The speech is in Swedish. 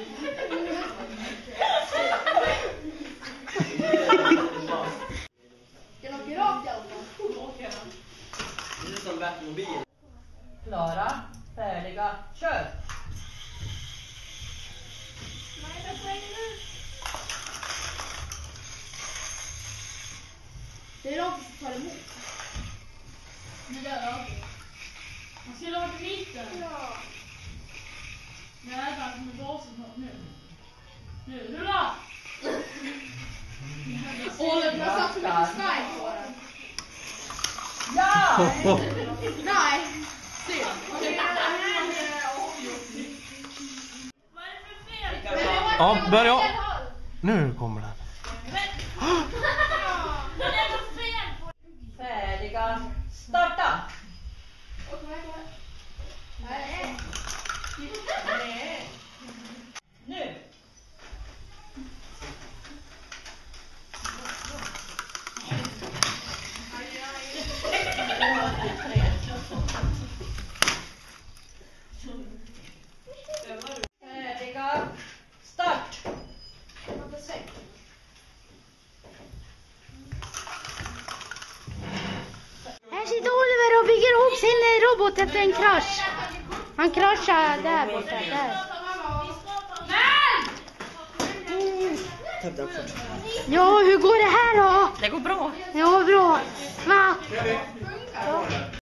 Den åker rakt i alla fall. Det är som Batmobil. Klara, färdiga, kör! Nej, det poäng nu. Det är rakt som tar emot. Nu gör jag det. Man ska rakt i mitten. Ja. Nej, det är bara som en bas nu. Nu, rulla! Åh, det har satt så mycket svaj på den. Ja! Nej. Synd. Vad är det för fel? Ja, börja. Nu kommer den. Vad är det för fel på? Färdiga, starta! Nej. Nu! Färdiga, start! Här sitter Oliver och bygger ihop sin robot efter en krasch. Han kraschar där borta. Där. Ja, hur går det här då? Det går bra. Ja, bra. Va?